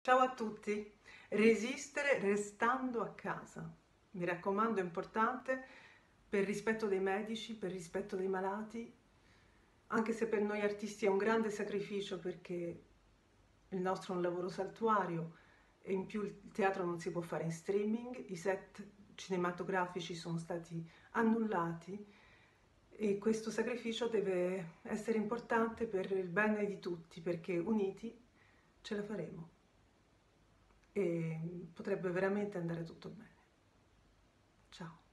Ciao a tutti! Resistere restando a casa. Mi raccomando, è importante per rispetto dei medici, per rispetto dei malati, anche se per noi artisti è un grande sacrificio perché il nostro è un lavoro saltuario e in più il teatro non si può fare in streaming, i set cinematografici sono stati annullati e questo sacrificio deve essere importante per il bene di tutti perché uniti ce la faremo e potrebbe veramente andare tutto bene. Ciao.